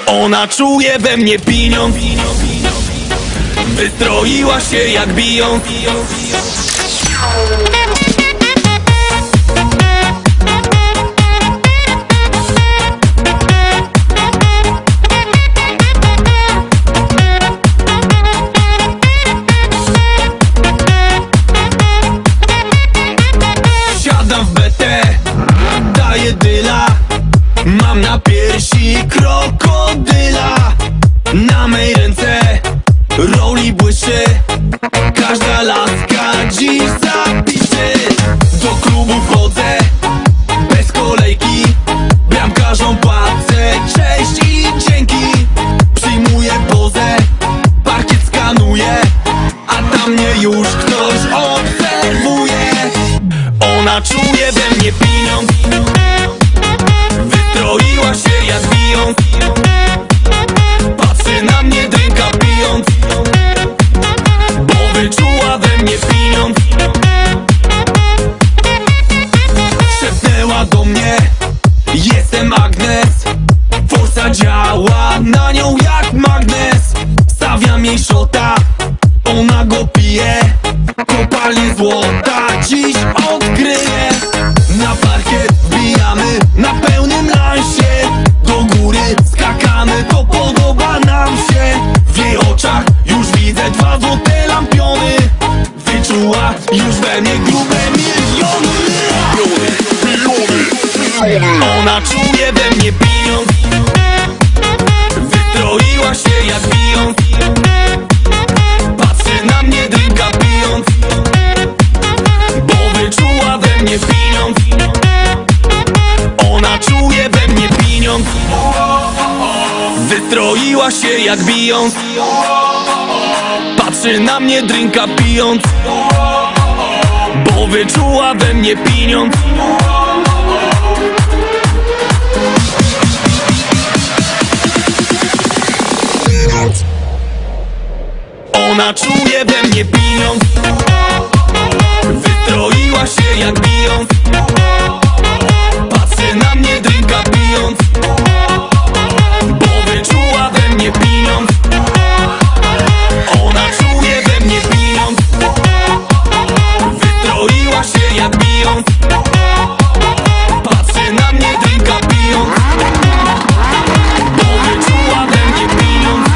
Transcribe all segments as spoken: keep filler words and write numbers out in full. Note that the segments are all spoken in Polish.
Ona czuje we mnie pieniądz, wystroiła się jak Beyoncé. Siadam w B T, daję dyla, mam na piersi krokodyla. Na mej ręce roli błyszy, każda laska dziś zapisze. Do klubu wchodzę bez kolejki, bramkarzom płacę cześć i dzięki. Przyjmuję pozę, parkiet skanuję, a tam mnie już ktoś obserwuje. Ona czuje we mnie pieniądz, wystroiła się jak Beyoncé. Patrzy na mnie drinka pijąc, bo wyczuła we mnie pieniądz. Szepnęła do mnie, jestem Agnes. Forsa działa na nią jak magnes. Stawiam jej szota, ona go pije. Kopalnie złota dziś odkryje. Na parkiet wbijamy na pełnym lansie. Do góry skakamy, to podoba nam się. W jej oczach już widzę dwa złote lampiony. Wyczuła już we mnie grube miliony. Ona czuje we mnie pieniądz, wystroiła się jak Beyoncé. Patrzy na mnie drinka pijąc, bo wyczuła we mnie pieniądz. Ona czuje we mnie pieniądz, wystroiła się jak Beyoncé. Patrzy na mnie drinka pijąc, bo wyczuła we mnie pieniądz. Ona czuje we mnie pieniądz, wystroiła się jak Beyoncé. Patrzy na mnie drinka pijąc, bo wyczuła we mnie pieniądz. Ona czuje we mnie pieniądz, wystroiła się jak Beyoncé. Patrzy na mnie drinka pijąc, bo wyczuła we mnie pieniądz.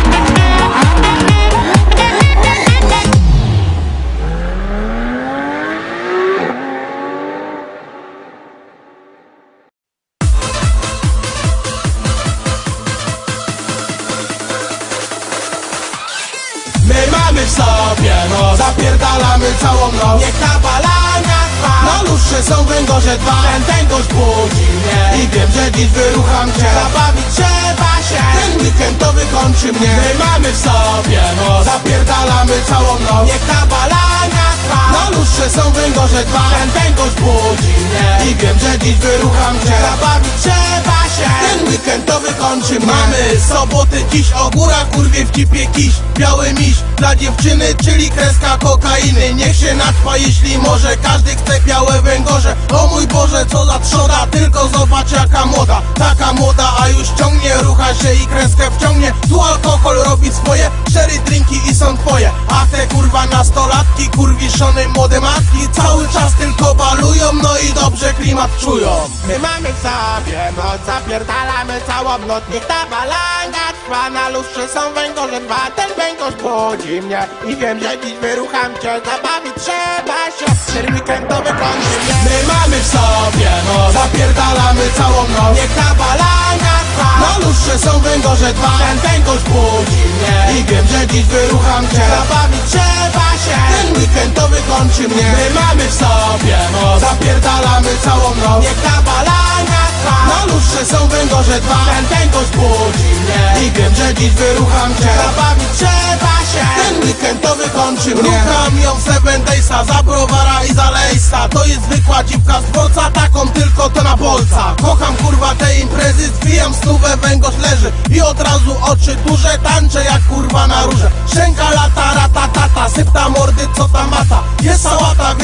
My mamy w sobie, no zapierdalamy całą noc. Niech ta balania trwa, na lustrze są węgorze dwa. Ten węgorz budzi mnie i wiem, że dziś wyrucham cię. Zabawić trzeba się, ten weekend to wykończy mnie. My mamy w sobie, no zapierdalamy całą noc. Niech ta balania trwa, na lustrze są węgorze dwa. Ten węgorz budzi mnie i wiem, że dziś wyrucham cię. Zabawić trzeba się, ten weekend to wykończy mnie. Mamy soboty dziś, o górach kurwie w cipie kiś. Biały miś dla dziewczyny, czyli kreska kokainy. Niech się natrwa, jeśli może, każdy chce białe węgorze. O mój Boże, co za trzoda, tylko zobacz jaka moda. Taka moda, a już ciągnie, rucha się i kreskę wciągnie. Tu alkohol robi swoje, cztery drinki i są twoje. A te kurwa nastolatki, kurwiszone młode matki, cały czas tylko balują, no i dobrze klimat czują. My mamy w sobie moc, zapierdalamy całą noc. Niech ta balania trwa, na lustrze są węgorze dwa. Ten węgorz budzi mnie i wiem, że dziś wyrucham cię. Zabawić trzeba się, ten weekend to wykończy mnie. My mamy w sobie moc, zapierdalamy całą noc. Niech ta balania trwa, na lustrze są węgorze dwa. Ten węgorz budzi mnie i wiem, że dziś wyrucham cię. Zabawić trzeba się, ten weekend to wykończy mnie. My mamy w sobie moc, zapierdalamy całą noc. Niech ta balania trwa, na lustrze są węgorze dwa. Ten węgorz budzi mnie i wiem, że dziś wyrucham cię. Zabawić trzeba się, ten weekend to wykończy mnie. Rucham ją w Seven Daysa, za browara i za lejsa. To jest zwykła dziwka z dworca, taką tylko to na bolca. Kocham kurwa te imprezy, zwijam stówę, węgorz leży i od razu oczy duże, tańczę jak kurwa na róże. Szczęka lata, rata, tata, sypta mordy, co tam mata. Jest sałata, więc do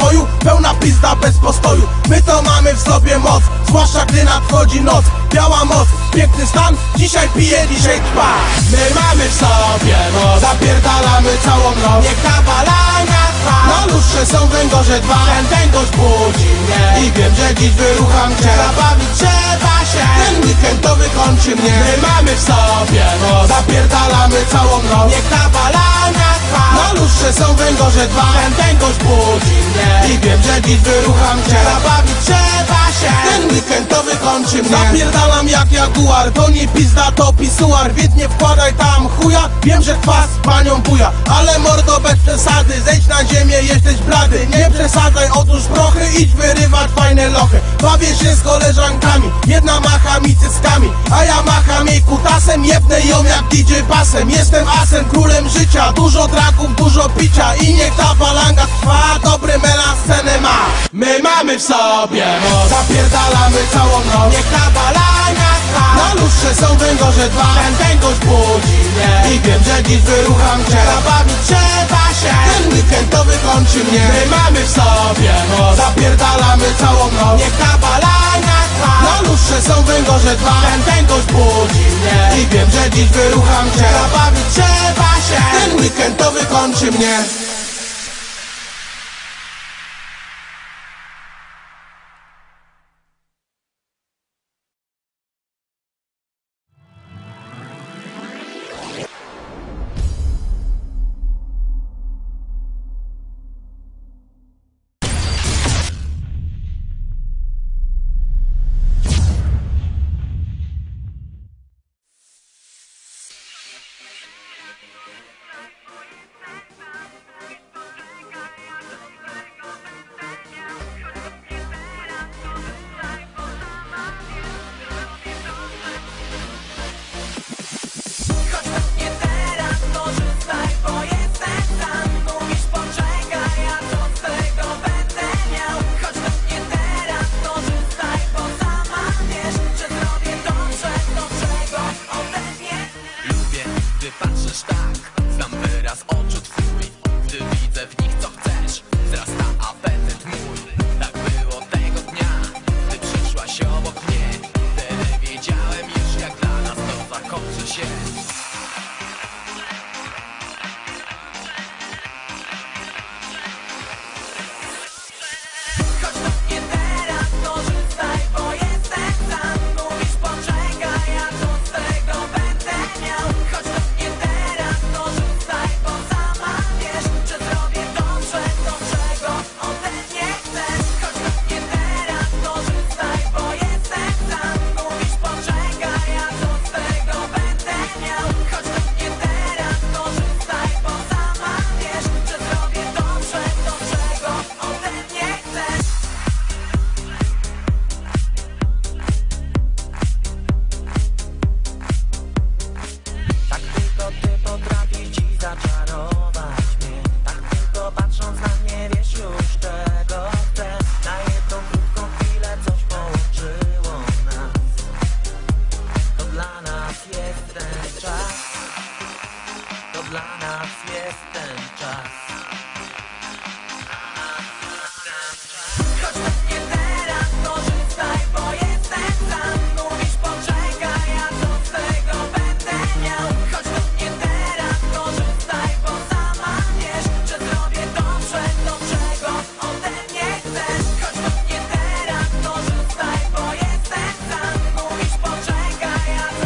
pokoju, pełna pizda bez postoju. My to mamy w sobie moc, zwłaszcza gdy nadchodzi noc. Biała moc, piękny stan, dzisiaj pije, dzisiaj trwa. My mamy w sobie moc, zapierdalamy całą noc. Niech ta balania trwa. Na lustrze są węgorze dwa, ten ten gość budzi mnie i wiem, że dziś wyrucham cię. Zabawić trzeba się, ten weekend to wykończy mnie. My mamy w sobie moc, zapierdalamy całą noc. Niech ta balania trwa. Na lustrze są węgorze dwa, ten ten gość budzi mnie i wiem, że dziś wyrucham cię. Zabawić trzeba się, ten weekend to wykończy mnie. Zapierdalam jak jaguar, to nie pizda, to pisuar. Więc nie wkładaj tam chuja, wiem, że kwas panią buja. Ale mordo bez przesady, zejdź na ziemię, jesteś blady. Nie przesadzaj, otóż prochy, idź wyrywać fajne lochy. Bawię się z koleżankami, jedna macha mi cyckami, a ja macham jej kutasem. Jebnę ją jak D J basem. Jestem asem, królem życia, dużo draków, dużo picia. I niech ta balanga trwa, dobry melan scenę ma. My mamy w sobie moc, zapierdalamy całą noc. Niech ta balanga trwa. Na lustrze są węgorze dwa, ten ten gość budzi mnie i wiem, że dziś wyrucham cię. Zabawić trzeba się, ten weekend to wykończy mnie. My mamy w sobie moc, zapierdalamy całą noc. Niech ta balanga trwa. Na lustrze są węgorze dwa, ten ten gość budzi mnie i wiem, że dziś wyrucham cię. Zabawić trzeba się, ten weekend to wykończy mnie.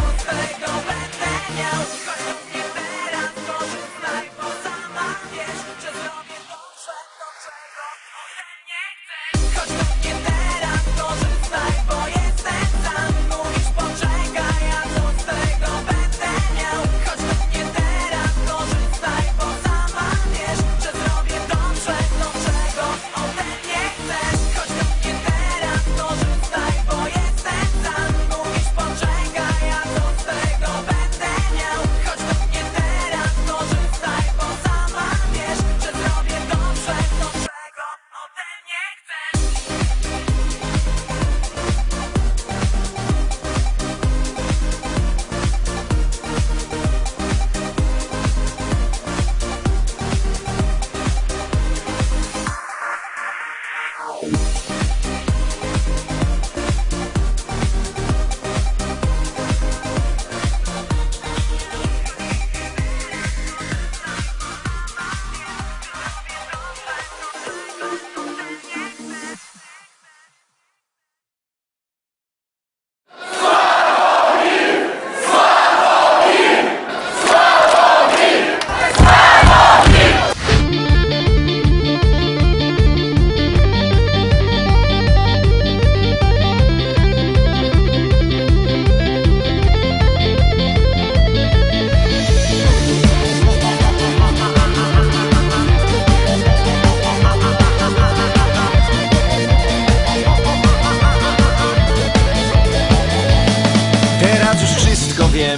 Yes.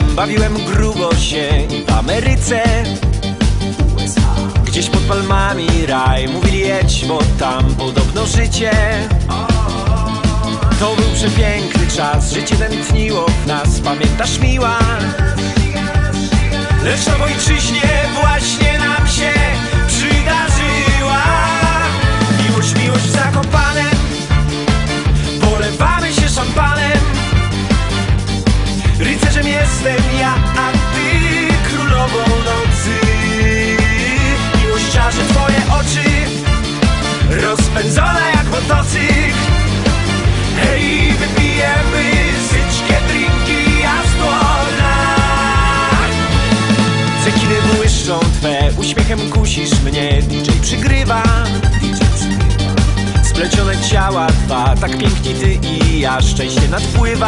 bawiłem grubo się i w Ameryce, gdzieś pod palmami raj. Mówili jedź, bo tam podobno życie. To był przepiękny czas, życie tętniło w nas, pamiętasz miła? Lecz na ojczyźnie właśnie nam się przydarzyła miłość, miłość w Zakopanem. Polewamy się szampanem. Rycerzem jestem ja, a ty królową nocy. Miłość czarzy twoje oczy, rozpędzona jak motocykl. Hej, wypijemy syczkie, drinki, jasłona. Cekiny błyszczą twe, uśmiechem kusisz mnie. D J przygrywa, splecione ciała dwa, tak pięknie ty i ja, szczęście nadpływa.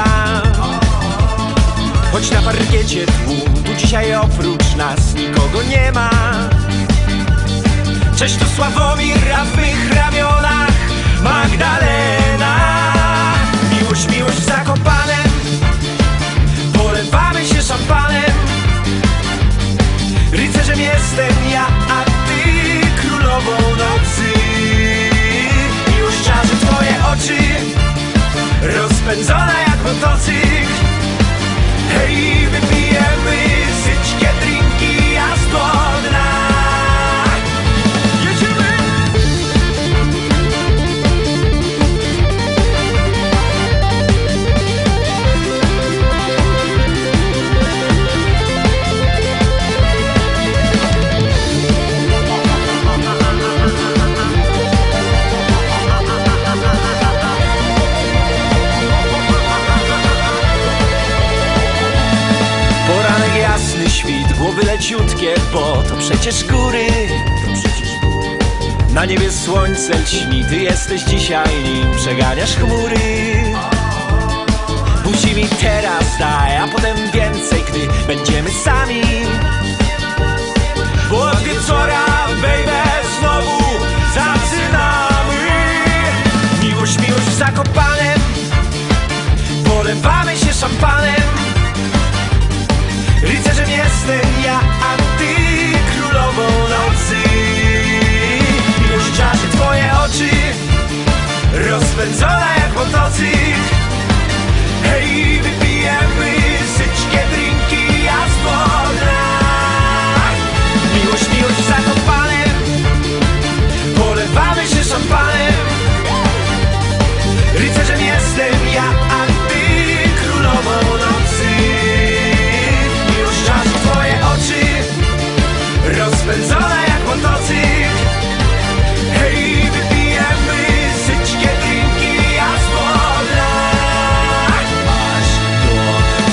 Choć na parkiecie tłum, tu dzisiaj oprócz nas nikogo nie ma. Cześć, to Sławomir, a w mych ramionach Magdalena. Miłość, miłość w Zakopanem, polewamy się szampanem. Rycerzem jestem ja, a ty królową nocy. Miłość czarzy twoje oczy, rozpędzona jak motocykl. Hej, wypijemy syczkie, drinki, jasłona. Jedziemy! Poranek jasny, świt, głowy leciutkie, bo to przecież góry. Na niebie słońce lśni, ty jesteś dzisiaj nim przeganiasz chmury. Buzi mi teraz daj, a potem więcej, gdy będziemy sami. Bo od wieczora, baby, znowu zaczynamy. Miłość, miłość w Zakopanem, polewamy się szampanem. Rycerzem jestem ja, a ty królową nocy. Miłość czarzy twoje oczy, rozpędzona jak motocykl. Hej, wypijemy syczkie, drinki, jasłona. Miłość, miłość w Zakopanem, polewamy się szampanem. Rycerzem jestem ja, a ty królową nocy. Miłość czarzy twoje oczy, rozpędzona jak motocykl. Hej, wypijemy syczkie, drinki, jasłona. Aż do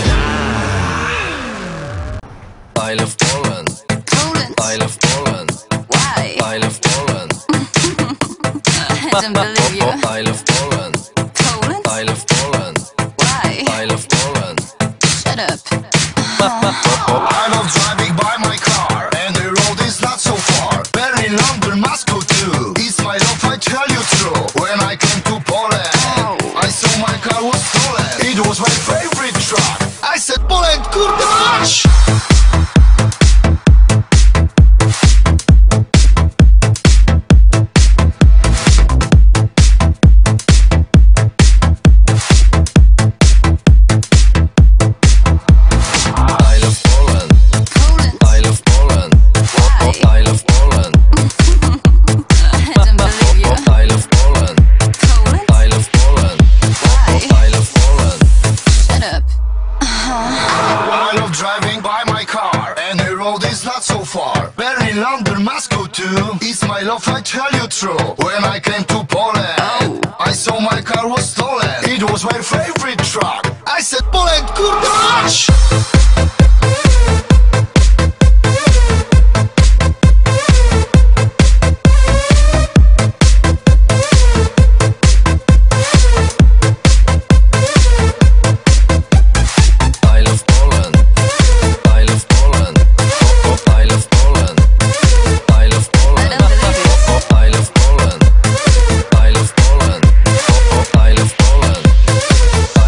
dna. I love Poland. Poland. I love Poland. Why? I love Poland. I don't believe you. I love Poland. Poland? I love Poland. Why? I love Poland. Shut up. I love driving by my car, and the road is not so far. Berlin, London, Moscow too. It's my love, I tell you true. When I came to Poland, I saw my car was stolen. It was my favorite truck. I said, Poland, kurde mać! I love Poland. Poland? I love Poland. Why? I love Poland. I don't believe you. I love Poland. Poland? I love Poland. Why? I love Poland. Shut up. I love driving by my car, and the road is not so far. Berlin, London, Moscow too. It's my love, I tell you true. When I came to Poland, I saw my car was stolen. It was my favorite truck. I said, Poland, kurde mać! I love Poland. I love Poland. I love Poland. I love Poland. I don't believe it. I love Poland. I love Poland. I love Poland.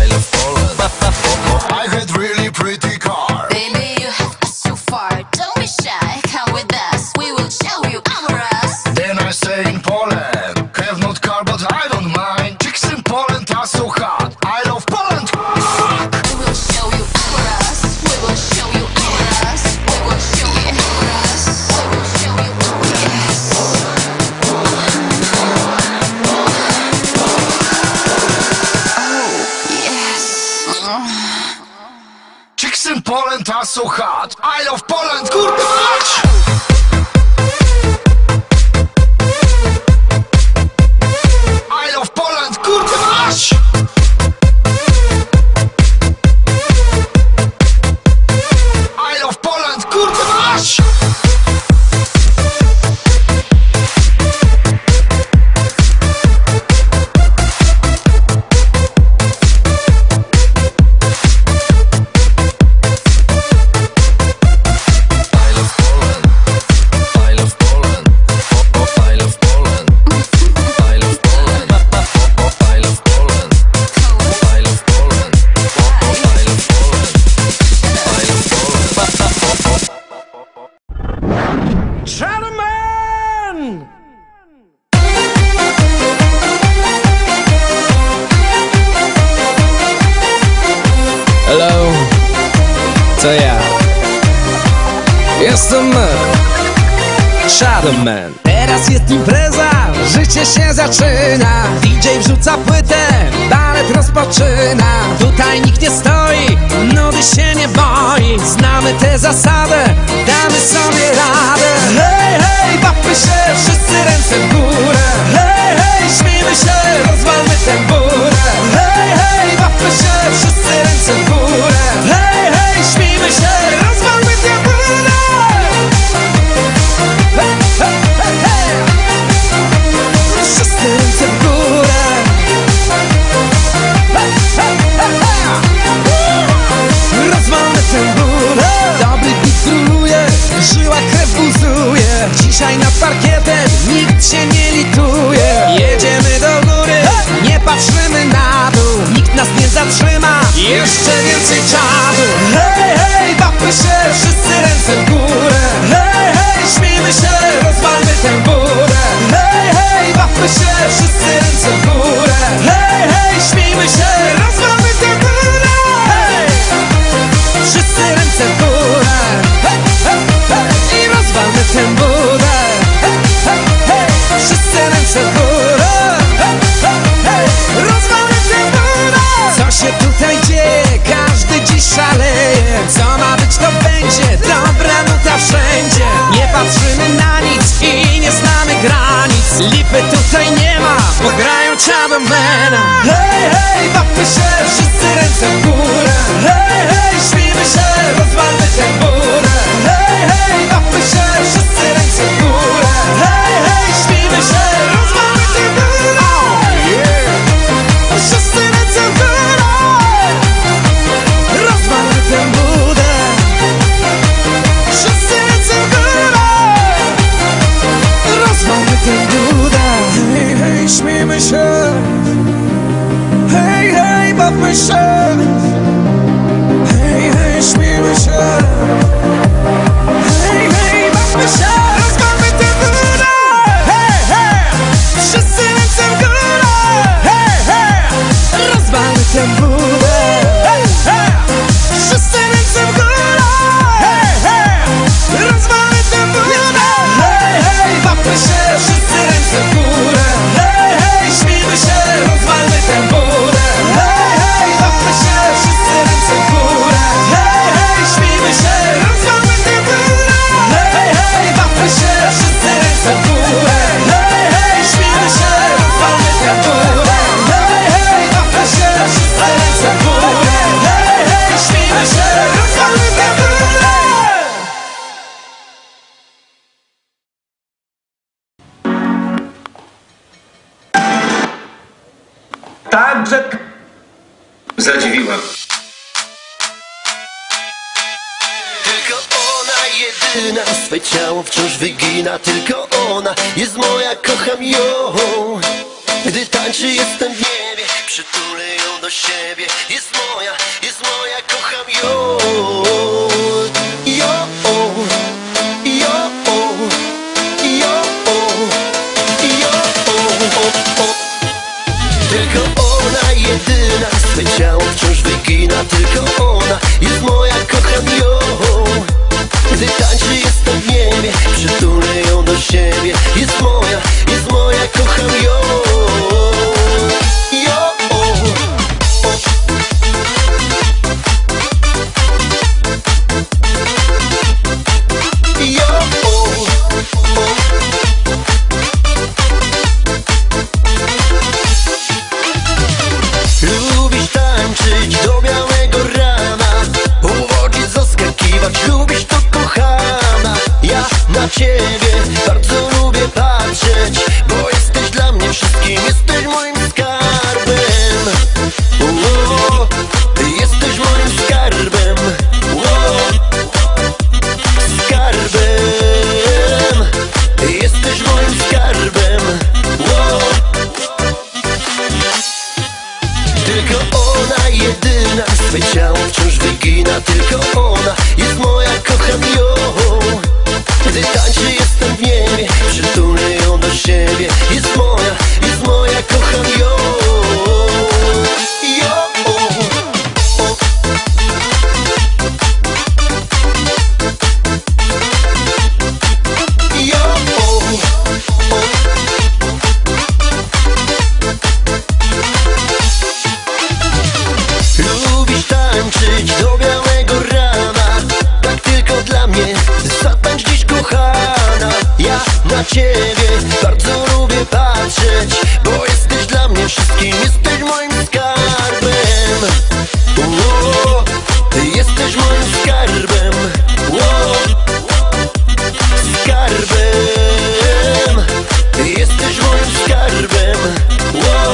in Poland are so hot. I love Poland, kurwa mać! I love Poland, kurwa mać! I love Poland, kurwa mać! Hello, to ja jestem Shadowman. Teraz jest impreza, życie się zaczyna. D J wrzuca płytę, balet rozpoczyna. Tutaj nikt nie stoi, nudy się nie boi. Znamy tę zasadę, damy sobie radę. Hej, hej, bawmy się, wszyscy ręce w górę. Hej, hej, śmiejmy się, rozwalmy tę burę. Hej, hej, bawmy się, wszyscy ręce w górę. Hej, hej, śmiejmy się, rozwalmy tę burę. Hej, hej, hej, hej. Wszyscy ręce w górę. Hej, hej, hej, hej. Rozwalmy tę burę. Dobry beat króluje, żyła krew buzuje. Dzisiaj nad parkietem nikt się nie lituje. Jedziemy do góry, nie patrzymy na dół. Nikt nas nie zatrzyma, jeszcze więcej czadu. Hej, hej, bawmy się, wszyscy ręce w górę. Hej, hej, śmiejmy się, rozwalmy tę burę. Hej, hej, bawmy się, wszyscy ręce w górę. Hej, hej, śmiejmy się, rozwalmy tę burę. Hej, wszyscy ręce w górę. Hej, hej, hej, i rozwalmy tę burę. Hej, hej, hej, wszyscy ręce w górę. Hej, hej, hej, rozwalmy tę burę. Co się tutaj dzieje? Każdy dziś szaleje. Co ma być, to będzie. Dobra nuta wszędzie. Nie patrzymy na nic i nie znamy granic. Lipy tutaj nie ma, bo grają Shadowmana. Hej, hej, bawmy się, wszyscy ręce w górę. Hej, hej, śmiejmy się, rozwalmy tę burę. Hej, hej, bawmy się, wszyscy ręce w górę. Hej, hej, śmiejmy się, rozwalmy tę burę. Oh, yeah. Wszyscy ręce w górę. Rozwalmy tę budę. Wszyscy ręce w górę. Rozwalmy tę budę. Hej, hej, śmiejmy się. Hej, hej, bawmy się. Hej, hej, śmiejmy się. Hej, hej, bawmy się. Rozwalmy tę budę. Hej, hej, wszyscy ręce w górę. Hej, hej, rozwalmy tę budę. Hej, hej, wszyscy ręce w górę. Hej, hej, rozwalmy tę budę. Hej, hej, bawmy się, wszyscy ręce w górę. Hej, hej, śmiejmy się, rozwalmy tę budę. Hej, hej, bawmy się, wszyscy ręce w górę. Hej, hej, śmiejmy się, rozwalmy tę budę. Hej, hej, bawmy się, wszyscy ręce w górę. Hej, hej, śmiejmy się, rozwalmy tę budę. Hej, hej, bawmy się, wszyscy ręce w górę. Hej, hej, śmiejmy się, rozwalmy tę budę. Także zadziwiłem. Tylko ona jedyna swe ciało wciąż wygina. Tylko ona jest moja, kocham ją. Gdy tańczy jestem w niebie, przytulę ją do siebie. Jest moja, jest moja, kocham ją. Jo, jo, jo, jo, tylko ona jedyna swe ciało wciąż wygina. Tylko ona jest moja, kocham ją. Gdy tańczy jestem w niebie, przytulę ją do siebie. Jest moja, jest moja, kocham ją. Jo, ciebie bardzo lubię patrzeć, bo jesteś dla mnie wszystkim, jesteś moim skarbem. Ło, ty jesteś moim skarbem. Ło, skarbem. Ty jesteś moim skarbem. Ło.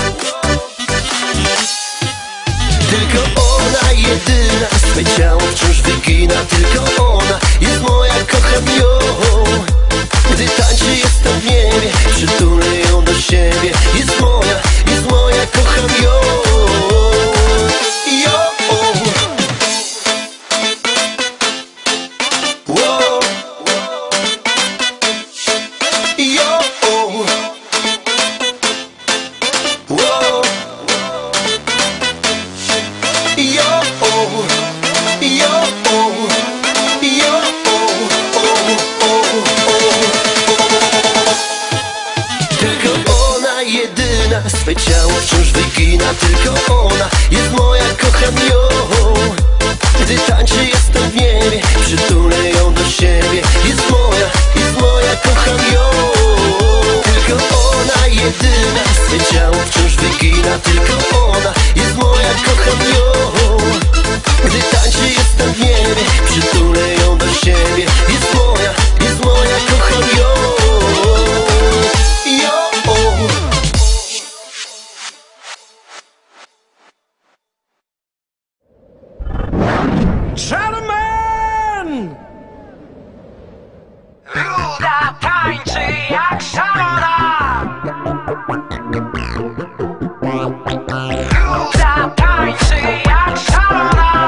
Tylko ona jedyna swe ciało wciąż wygina. Tylko ona jest moja, kocham ją. Gdy tańczy jestem w niebie, przytulę ją do siebie. Jest moja, jest moja, kocham ją. Jo. Wo. Jo. Wo. Jo. Jo. Jo. Tylko ona jedyna swe ciało wciąż wygina. Tylko ona jest moja, kocham ją. Gdy tańczy jestem w niebie, przytulę ją do siebie. Jest moja, jest moja, kocham ją. Tylko ona jedyna swe ciało wciąż wygina. Tylko ona jest moja, kocham ją. Gdy tańczy jestem w niebie, przytulę ją do siebie. Jest moja, jest moja, kocham ją. Jo. Gentlemen! Ruda tańczy jak szalona. Ruda tańczy jak szalona.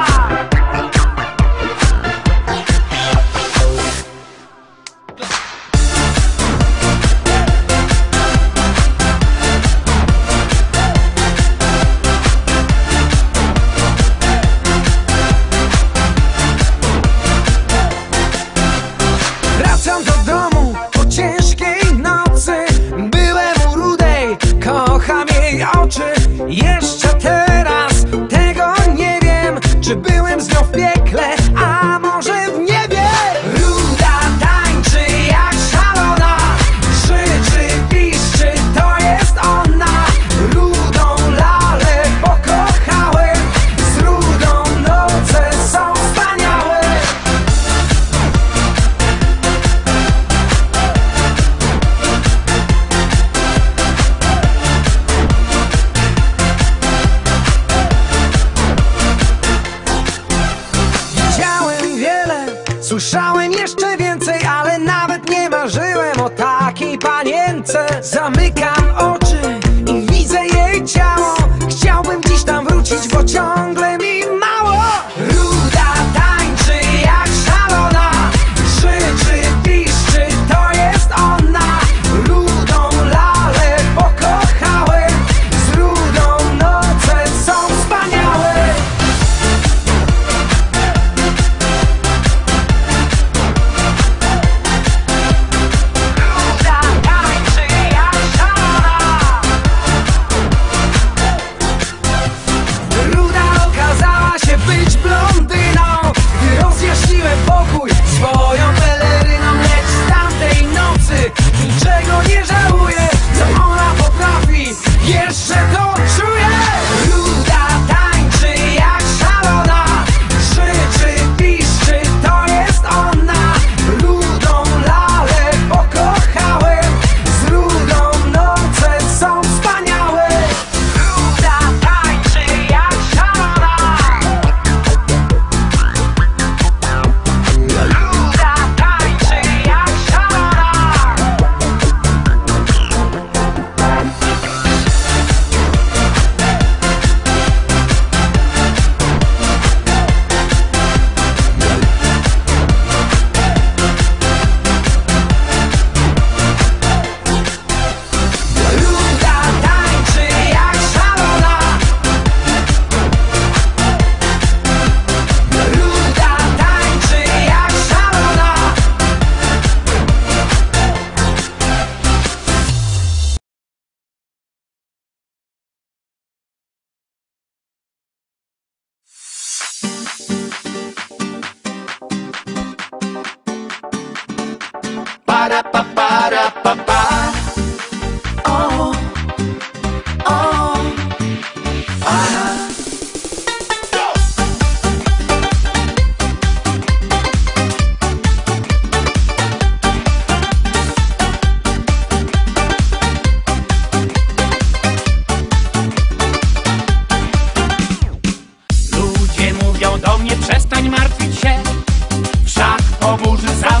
Wracam do domu po ciężkiej nocy. Byłem u rudej, kocham jej oczy. Jeszcze teraz tego nie wiem, czy byłem z nią w piekle, a może w niebie. Ruda tańczy jak szalona, krzyczy, piszczy, to jest ona. Rudą lalę pokochałem, z rudą noce są wspaniałe. Widziałem wiele, słyszałem jeszcze więcej, ale nawet nie marzyłem o takiej panience. Zamykam oczy i widzę jej ciało. Chciałbym dziś tam wrócić, bo ciągle mi mało. Ruda tańczy jak szalona, krzyczy, piszczy, to jest ona. Rudą lalę pokochałem, z rudą noce są wspaniałe. Ruda tańczy jak szalona.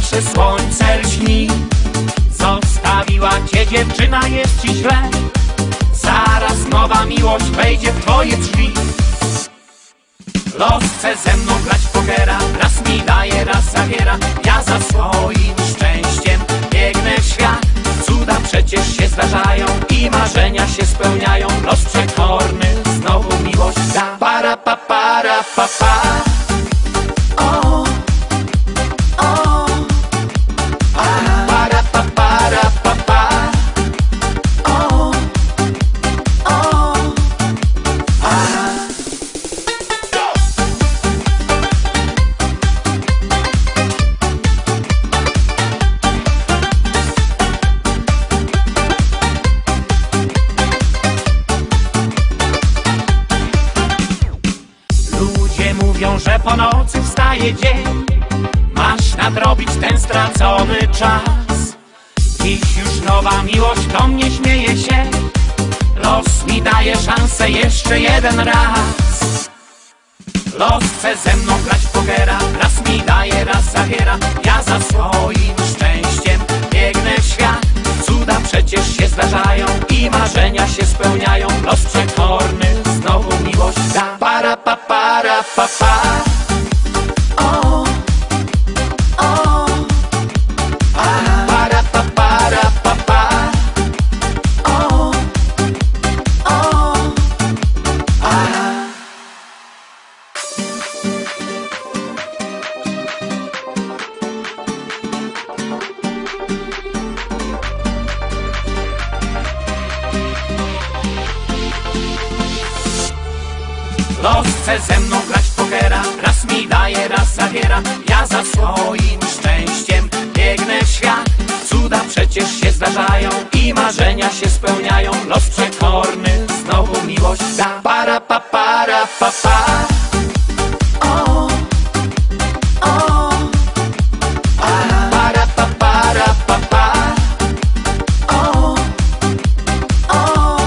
zawsze słońce lśni. Zostawiła cię dziewczyna, jest ci źle. Zaraz nowa miłość wejdzie w twoje drzwi. Los chce ze mną grać w pokera, raz mi daje, raz zabiera. Ja za swoim szczęściem biegnę w świat. Cuda przecież się zdarzają i marzenia się spełniają. Los przekorny znowu miłość da. Para pa para pa pa. O, o, para pa para pa pa. O, o, ludzie mówią, że po nocy wstaje dzień. Masz nadrobić ten stracony czas. Dziś już nowa miłość do mnie śmieje się. Los mi daje szansę jeszcze jeden raz. Los chce ze mną grać w pokera, raz mi daje, raz zabiera. Ja za swoim szczęściem biegnę w świat. Cuda przecież się zdarzają i marzenia się spełniają. Los przekorny znowu miłość da. Para pa para pa pa. O, o, para pa para pa pa. O, o, los chce ze mną grać w pokera, raz mi daje, raz zabiera. Ja za swoim szczęściem biegnę w świat. Cuda przecież się zdarzają i marzenia się spełniają. Los przekorny znowu miłość da. Para pa para pa pa. O, o, para pa para pa pa. O, o,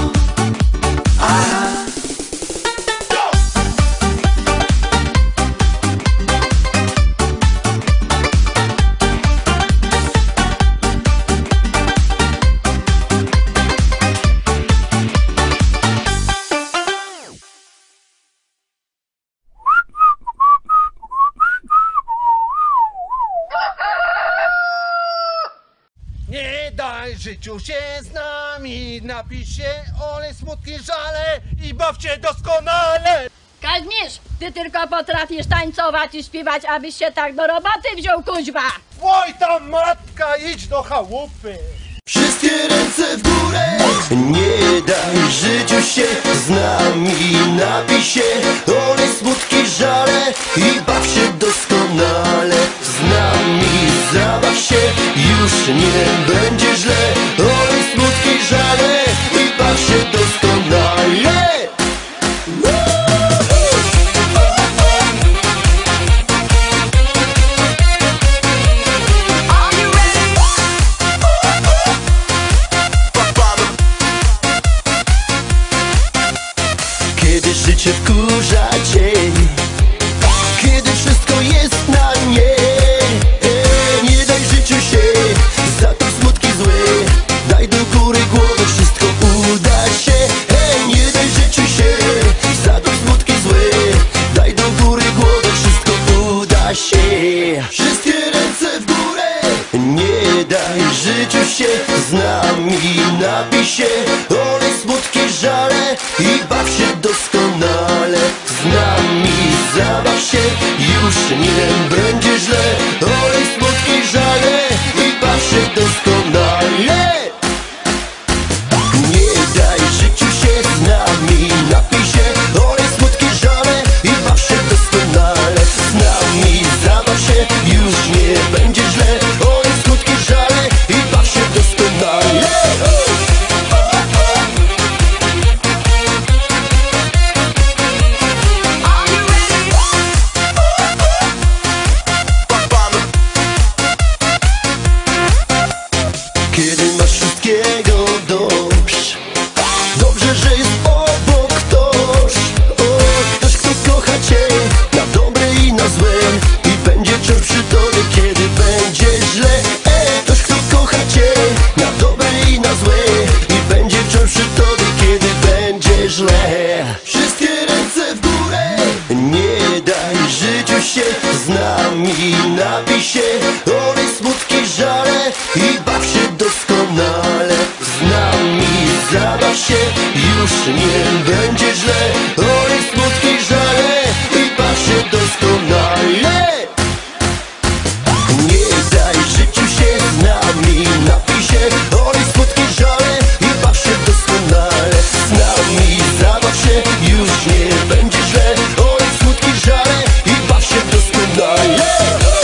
Nie daj życiu się z nami, napij się, olej smutki, żale i baw się doskonale. Kazimierz, ty tylko potrafisz tańcować i śpiewać, abyś się tak do roboty wziął, kuźwa! Oj tam matka, idź do chałupy. Wszystkie ręce w górę. Nie daj życiu się z nami, napij się, olej smutki, żale i baw się doskonale. Z nami zabaw się, już nie będzie źle. Olej smutki, żale i baw się doskonale. Kiedy życie wkurza dzień, kiedy wszystko jest na nami, napij się, olej smutki, żale i baw się doskonale. Z nami zabaw się, już nie będzie źle. Olej smutki, żale i baw się doskonale. Nie daj życiu się, z nami napij się, olej smutki, żale i baw się doskonale. Z nami zabaw się, już nie będzie źle. Olej smutki, żale i baw się doskonale.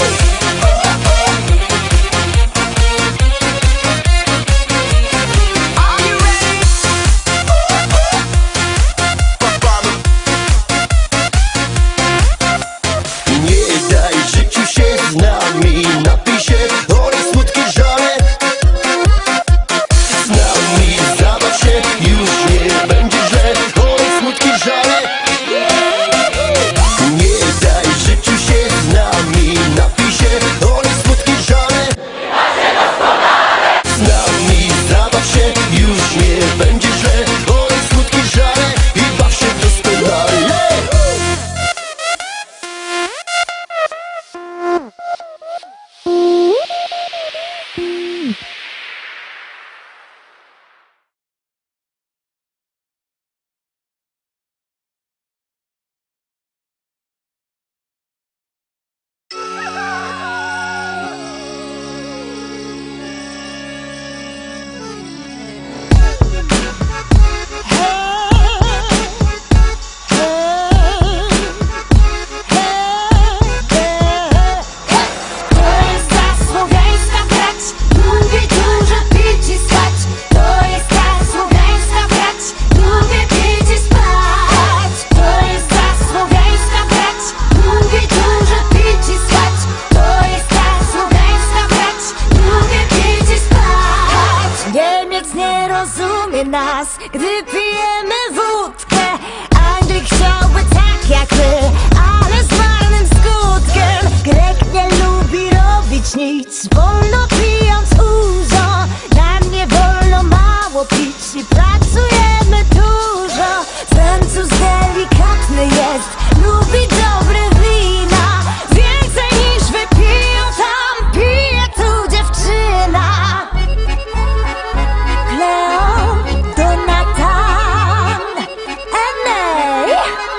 Nie daj życiu się, z nami napij się, olej smutki, żale. Z nami zabaw się, już nie będzie źle. Olej smutki, żale. Nie daj życiu się, z nami napij się, olej smutki, żale. Z nami zabaw się, już nie będzie źle. Olej smutki, żale i baw się doskonale. To jest ta słowiańska brać, lubię dużo pić i spać. To jest ta słowiańska brać, lubię pić i spać. To jest ta słowiańska brać, lubię dużo pić i spać. To jest ta słowiańska brać, lubię pić i spać. Niemiec nie rozumie nas, gdy pijemy wódkę. Anglik chciałby tak jak my, ale z marnym skutkiem. Grek nie lubi robić nic, wolno pijąc uzo. Nam nie wolno mało pić i pracujemy dużo. Francuz delikatny jest, lubi dobre wina. Więcej niż wypiją, tam pije tu dziewczyna. Cleo, Donatan, Enej.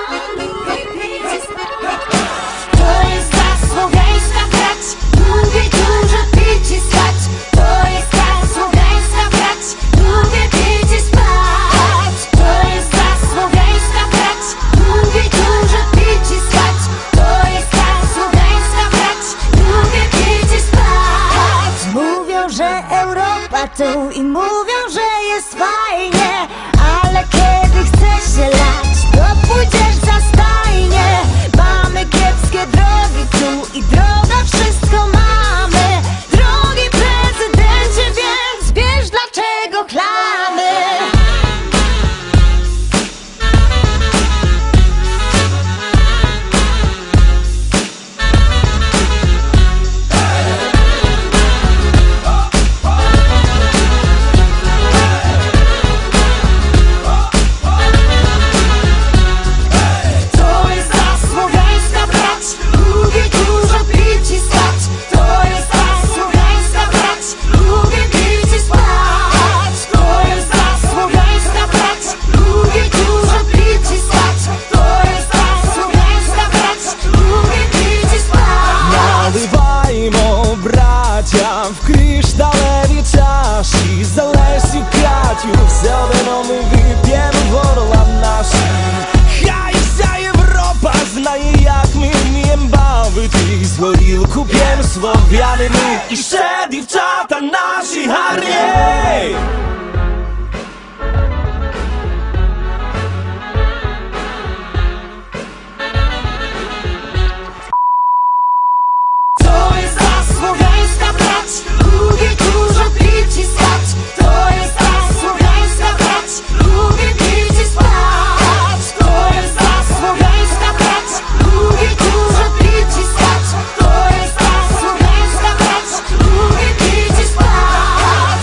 To jest ta słowiańska brać, lubię dużo pić i spać. To jest ta słowiańska brać, lubię pić i spać. To jest ta słowiańska brać, lubię dużo pić i spać. To jest ta słowiańska brać, lubię pić i spać. Mówią, że Europa tu i mówią, że jest fajnie, ale kiedy chcesz się lać, to pójdziesz za stajnie. Mamy kiepskie drogi tu i droga wszystko mamy. Drogi prezydencie, więc wiesz dlaczego klamy. To jest ta słowiańska brać, lubię dużo pić i spać. To jest ta słowiańska brać, lubię pić i spać. To jest ta słowiańska brać, lubię dużo pić i spać. To jest ta słowiańska brać, lubię pić i spać. Naливаймо, браття, в кришталеві чаші. За Лесю Катю все вино ми вип'ємо горлам нашим. Хай вся Європа знає, як ми вмієм бавитись. Горілку п'ємо слов'яними і ще дівчата наші гарні. To jest ta słowiańska brać, lubię dużo pić i spać. To jest ta słowiańska brać, lubię pić i spać. To jest ta słowiańska brać, lubię dużo pić i spać. To jest ta słowiańska brać, lubię pić i spać.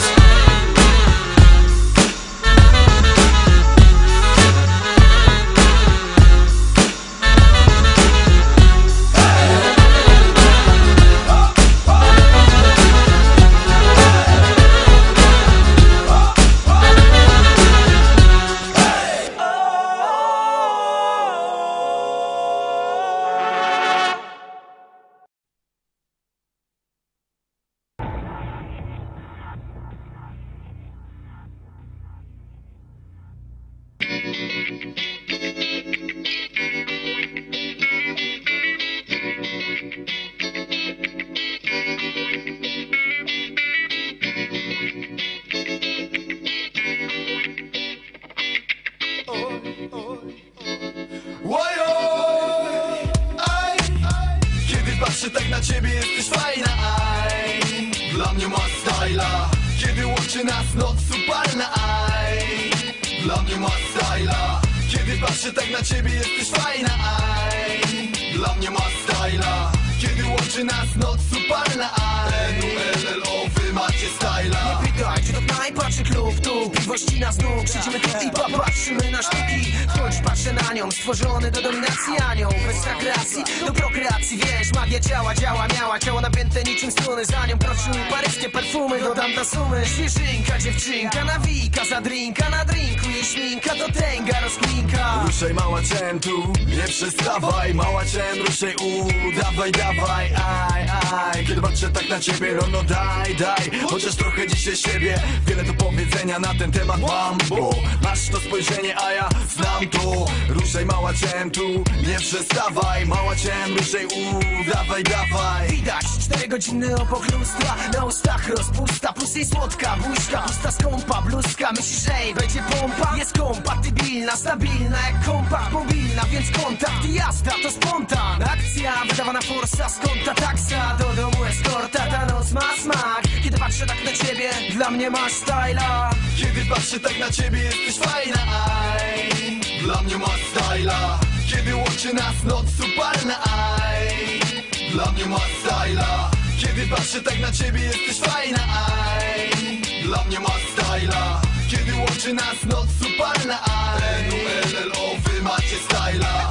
mnie ma styla. Kiedy łączy nas noc upalna, aj. Dla mnie ma styla. Kiedy patrzę tak na ciebie, jesteś fajna, aj. Dla mnie ma styla. Kiedy łączy nas noc upalna, aj. N U L L O, wy macie styla. Nie pytaj, czy to knajpa, czy klub, tu piwości na znów. Siedzimy tu i popatrzymy na sztuki. Choć patrzę na nią, stworzony do dominacji anioł. Bez rekreacji, do prokreacji, wiesz, magia ciała, działa, miała ciało napięte niczym struny. Za nią kroczyły paryskie perfumy, dodam do sumy. Świeżynka, dziewczynka, nawika za drinka. Na drinku jej śminka, to tęga rozkminka. Ruszaj mała cię tu, nie przestawaj. Mała cię, ruszaj u, dawaj, dawaj, aj, aj. Kiedy patrzę tak na ciebie, no no daj, daj. Chociaż trochę dzisiaj siebie, wiele do powiedzenia na ten temat mam. Bo masz to spojrzenie, a ja znam to. Ruszaj mała cię tu, nie przestawaj. Mała cię, ruszaj u, dawaj, dawaj. Widać czterogodzinny obok lustra. Na ustach rozpusta, plus jej słodka buźka. Pusta skąpa, bluzka, myślisz, że jej będzie pompa? Jest kompatybilna, stabilna jak kompakt mobilna. Więc kontakt i jazda to spontan. Akcja wydawana forsa, skąd ta taksa? Do domu eskorta, ta noc ma smak. Kiedy patrzę tak na ciebie, dla mnie masz styla. Kiedy patrzę tak na ciebie, jesteś fajna, aj. Dla mnie ma styla. Kiedy łączy nas noc upalna, aj. Dla mnie ma styla. Kiedy patrzę tak na ciebie, jesteś fajna, aj. Dla mnie ma styla. Kiedy łączy nas noc upalna, aj. N U L L O, wy macie styla.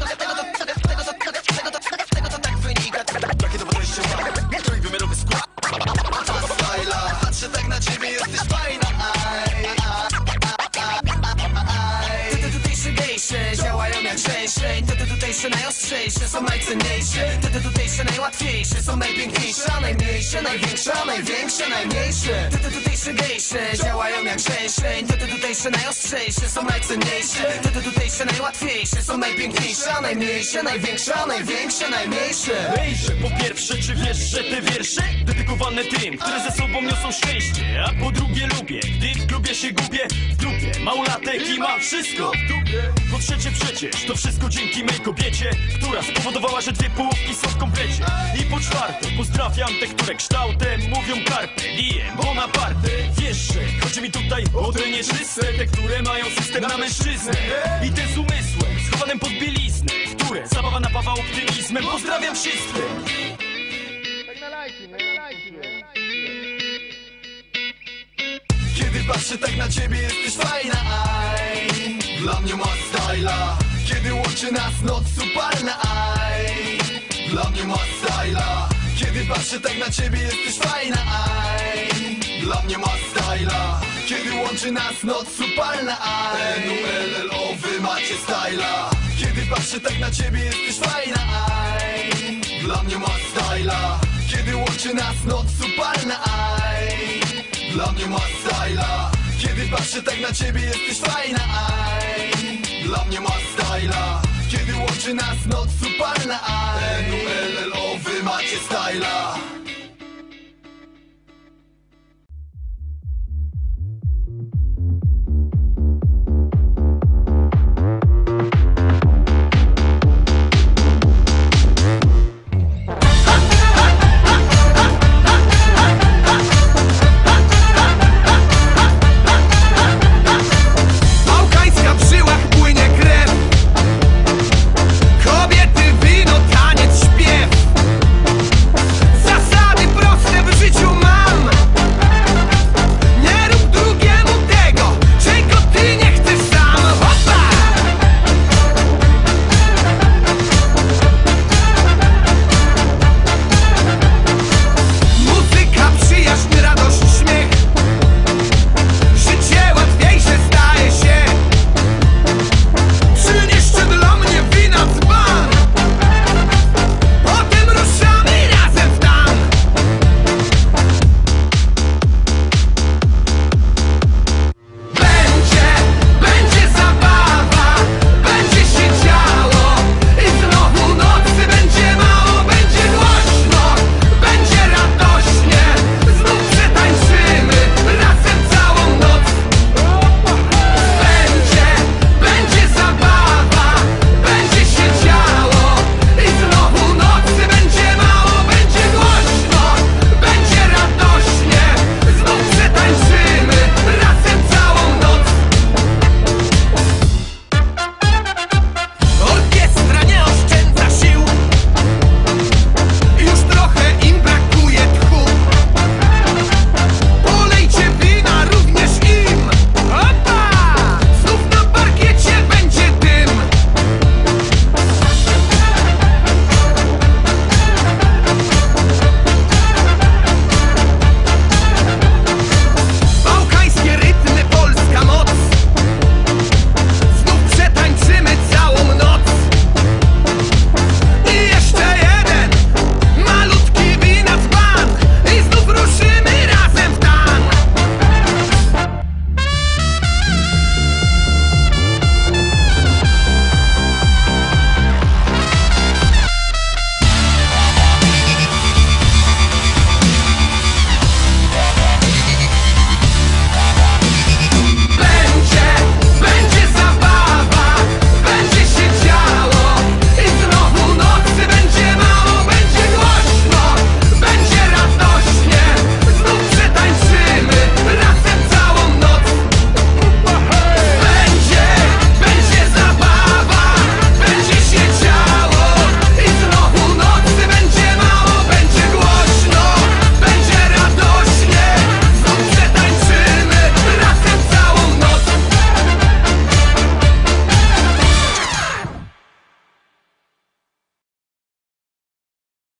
Tego to tak wynika. Jakie to podejście ma? To i wymiarowy skład. Styla. Patrzę tak na ciebie, jesteś fajna, aj. Te te tutejsze gejsze działają jak trzęsień. Te te tutejsze najostrzejsze są najcenniejsze. Te te tutejsze najłatwiejsze są najpiękniejsze. A najmniejsze, największe, a największe, najmniejsze. Te te tutejsze gejsze działają jak trzęsień. Te te tutejsze najostrzejsze są najcenniejsze. Te te tutejsze najłatwiejsze są najpiękniejsze. A najmniejsze, największe, a największe, najmniejsze. Hejże, po pierwsze, czy wiesz, że te wiersze dedykowane tym, które ze sobą niosą szczęście? A po drugie lubię, gdy w klubie się gubię w dupie, małolatek i ma wszystko w dupie. Po trzecie przecież, to wszystko dzięki mej kobiecie, która spowodowała, że dwie połówki są w komplecie. I po czwarte, pozdrawiam te, które kształtem mówią carpe diem, Bonaparte. Wiesz, że chodzi mi tutaj o te nieczyste, te, które mają system na mężczyznę. I te z umysłem, schowanym pod bieliznę, które zabawa napawa optymizmem. Pozdrawiam wszystkich. Kiedy patrzę tak na ciebie, jesteś fajna, aj. Dla mnie ma styla. Kiedy łączy nas noc upalna, aj. Dla mnie ma styla. Kiedy patrzę tak na ciebie, jesteś fajna, aj. Dla mnie ma styla. Kiedy łączy nas noc upalna, aj. N U L L O, wy macie styla. Kiedy patrzę tak na ciebie, jesteś fajna, aj. Dla mnie ma styla. Kiedy łączy nas noc upalna, aj. Dla mnie ma styla. Kiedy patrzę tak na ciebie, jesteś fajna, aj. Dla mnie ma styla. Kiedy łączy nas noc upalna, aj. N U L L O, wy macie styla.